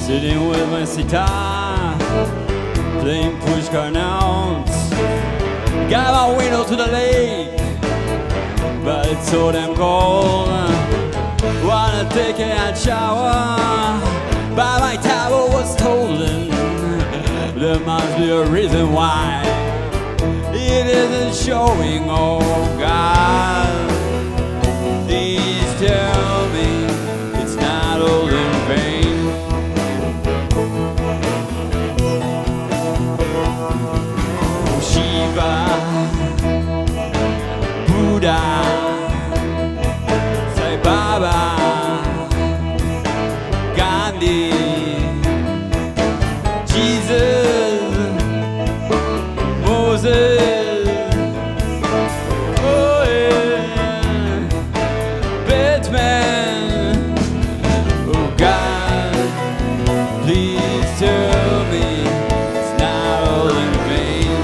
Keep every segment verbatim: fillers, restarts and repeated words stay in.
Sitting with my sitar, playing pushcart notes. Got my window to the lake, but it's so damn cold. Wanna take a shower, but my towel was stolen. There must be a reason why it isn't showing. Oh God, please tell me it's not all in vain. Shiva, Buddha, Sai Baba, Gandhi, Jesus, Moses, oh yeah, Batman. Oh God, please tell me it's not all in vain.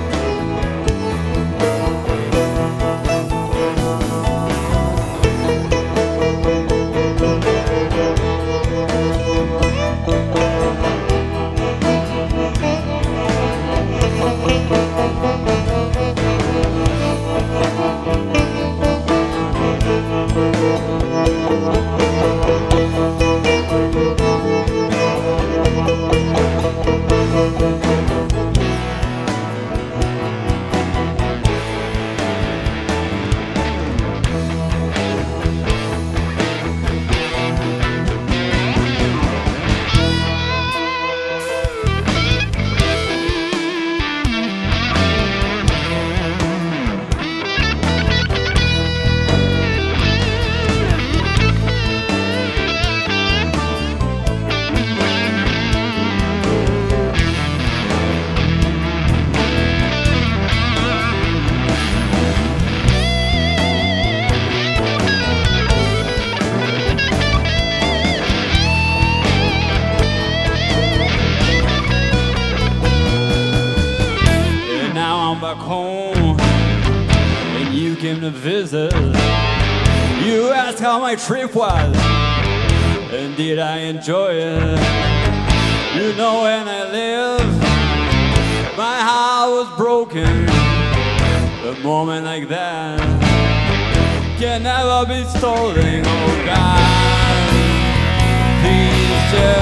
Back home, and you came to visit. You asked how my trip was, and did I enjoy it? You know when I lived, my heart was broken. A moment like that can never be stolen. Oh God, please tell